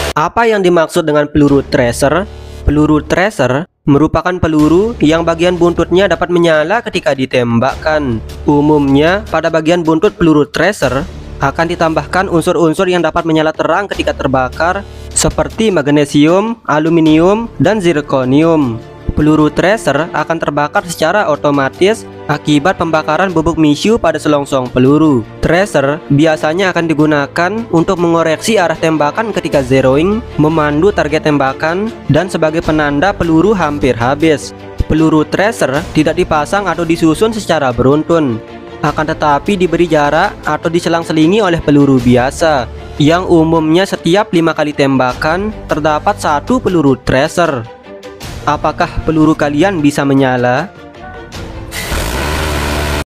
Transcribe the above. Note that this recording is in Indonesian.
Apa yang dimaksud dengan peluru tracer? Peluru tracer merupakan peluru yang bagian buntutnya dapat menyala ketika ditembakkan. Umumnya, pada bagian buntut peluru tracer akan ditambahkan unsur-unsur yang dapat menyala terang ketika terbakar, seperti magnesium, aluminium, dan zirconium. Peluru tracer akan terbakar secara otomatis akibat pembakaran bubuk misu pada selongsong peluru. Tracer biasanya akan digunakan untuk mengoreksi arah tembakan ketika zeroing, memandu target tembakan, dan sebagai penanda peluru hampir habis. Peluru tracer tidak dipasang atau disusun secara beruntun, akan tetapi diberi jarak atau diselang-selingi oleh peluru biasa, yang umumnya setiap 5 kali tembakan terdapat satu peluru tracer. Apakah peluru kalian bisa menyala?